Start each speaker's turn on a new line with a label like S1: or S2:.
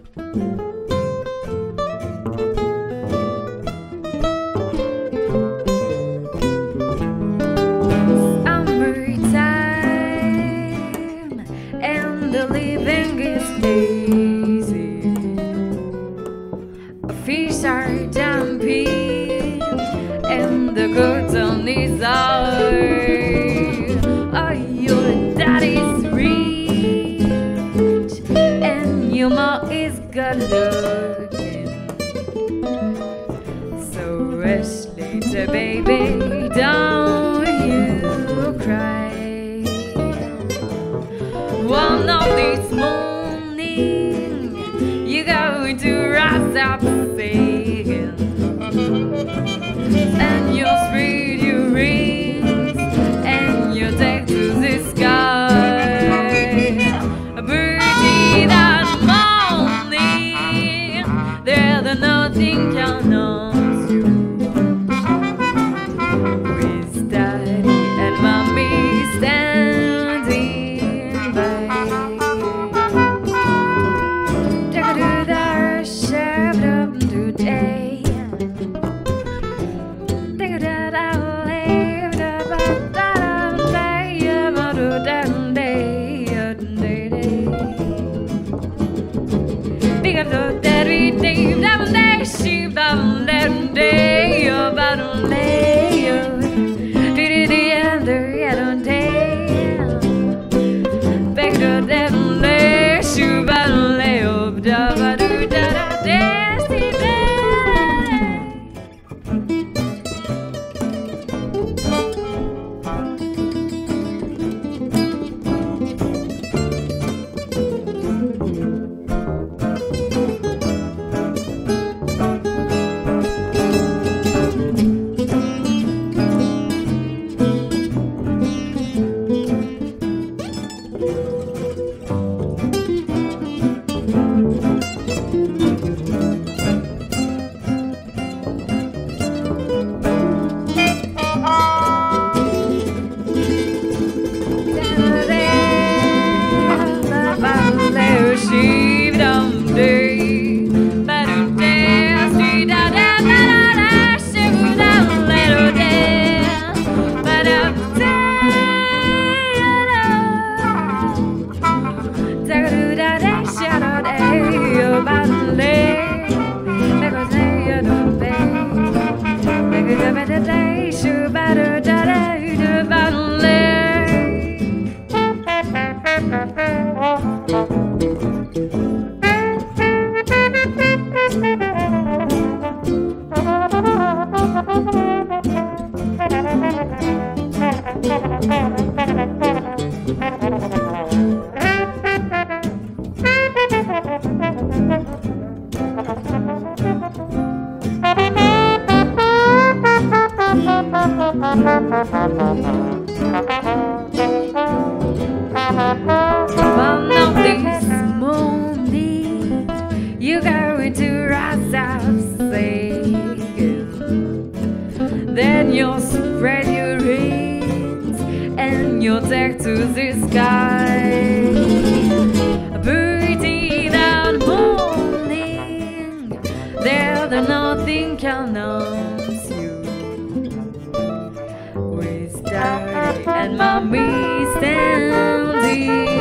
S1: Fish are jumping and the curtain is out. Oh, your daddy's rich and your mom is good looking. So rush later, baby, don't you cry. One of these morning you're going to rise up singing, and you'll spread your wings and you'll take to the sky. A birdie that morning, there's nothing can harm you. With daddy and mommy standing by. One of these mornings you're going to rise up singing, then you'll spread your wings and you'll take to the sky. A birdie that morning, there's nothing can harm you. With daddy and mommy standing